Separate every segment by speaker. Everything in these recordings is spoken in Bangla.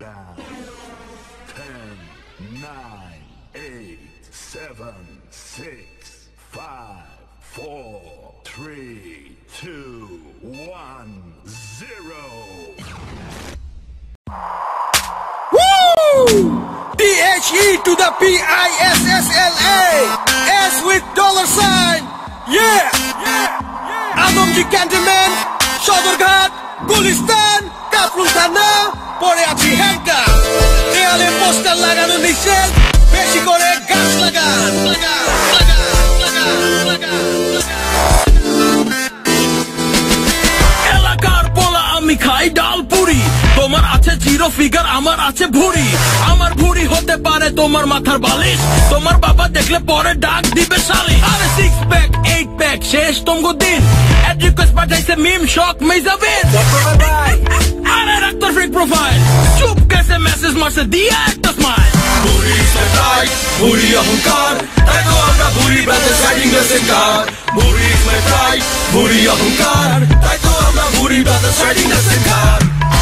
Speaker 1: countdown. 10, 9, 8, 7, 6, 5, 4, 3, 2, 1, 0.
Speaker 2: Woo! THE to the PISSLA S with $sign. Yeah! Adamji Cantonment, Shodorghat, Gulistan, Kaprul Thana, পরে আছি হ্যাঙ্কা দেয়ালে পোস্টার লাগানো নিষেধ বেশি করে গাছ লাগান এলাকার পোলা আমি খাই ডাল পুরি তোমার আছে জিরো ফিগার আমার আছে ভুঁড়ি আমার ভুঁড়ি হতে পারে তোমার মাথার বালিশ তোমার বাবা দেখলে পরে ডাক দিবে শালি আরে 6 প্যাক 8 প্যাক শেষ তোমগো দিন এড রিকোয়েস্ট পাঠাইছে মিম শক মেজাবিন আরে রাখতর ফ্রিক প্রোফাইল চুপ কেসে মেসেজ মারছে দিয়া একটা স্মাইল ভুঁড়ি সেটাই ভুঁড়ি অহংকার তাই তো আমরা ভুঁড়ি brothers riding the same car ভুঁড়ি সেটাই ভুঁড়ি অহংকার তাই তো আমরা ভুঁড়ি brothers riding the same car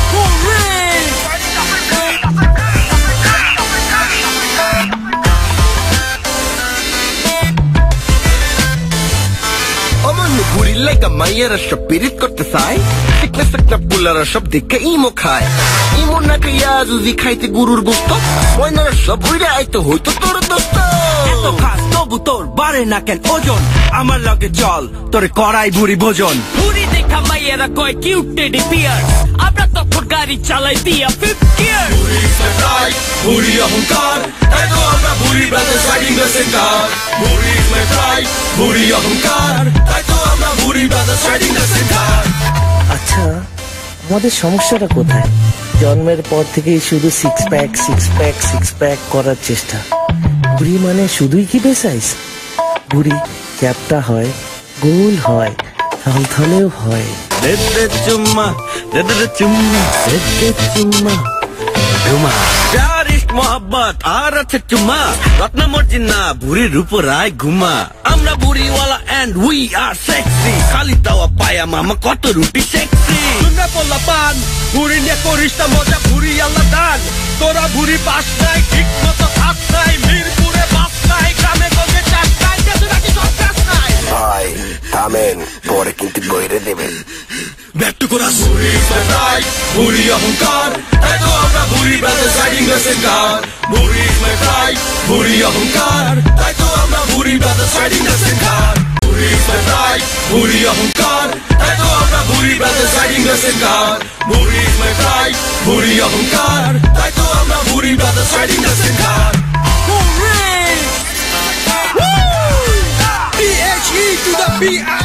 Speaker 2: ভুঁড়ির লাইগা মাইয়েরা সব পিরিত করতে চায় সিকনেস একটা পুলারা সব দেখে ইমো খায় ইমো না খাইয়া যদি খাইতে গুরুর গোস্ত ময়নারা সব উইরা আইতো হইতো তোর দোস্ত এত খাস তবু তোর বাড়ে না কেন ওজন আমার লগে চল তোরে করাই ভুঁড়ি ভোজন ভুঁড়ি দেখা মাইয়েরা কয় কিউট টেডি বিয়ার আমরা তখন গাড়ি চালাই দিয়া 5 গিয়ার ভুঁড়ি সেটাই ভুঁড়ি অহংকার তাই তো আমরা ভুঁড়ি brothers riding the same car ভুঁড়ি সেটাই ভুঁড়ি অহংকার তাই তো আমরা ভুঁড়ি brothers riding the same car
Speaker 3: আচ্ছা আমাদের সমস্যাটা কোথায় জন্মের পর থেকেই শুধু সিক্স প্যাক করার চেষ্টা ভুঁড়ি মানে শুধুই কি বেসাইজ ভুঁড়ি চ্যাপটা হয় গোল হয় থলথলেও হয়
Speaker 2: দে চুম্মা চুম্মা প্যার ইশক মোহাব্বত আর আছে চুম্মা রত্ন মর্জিনা ভুঁড়ির উপর আয় ঘুমা আমরা ভুঁড়িওয়ালা এন্ড উই আর সেক্সি খালি তাওয়া পায়া মামা কত রুটি সেক্সি শুনে বললা পান ভুঁড়ি নিয়ে করিস না মজা ভুঁড়ি আল্লাহ দান তোরা ভুঁড়ি পাস নাই ঠিক মতো খাস নাই মিরপুরে বাস নাই গ্রামে গঞ্জে চাষ নাই দেশে নাকি সব চাষ নাই
Speaker 4: ভাই থামেন পরে কিন্তু বইরে দেবেন
Speaker 2: ব্যক্ত করা ভুঁড়ি সেটাই ভুঁড়ি অহংকার তাই তো আমরা ভুঁড়ি brothers riding the same car ভুঁড়ি সেটাই ভুঁড়ি অহংকার তাই তো আমরা ভুঁড়ি brothers riding the same car ভুঁড়ি সেটাই ভুঁড়ি অহংকার তাই তো আমরা ভুঁড়ি brothers riding the same car ভুঁড়ি সেটাই ভুঁড়ি অহংকার তাই তো আমরা ভুঁড়ি brothers riding the same car THE to the PI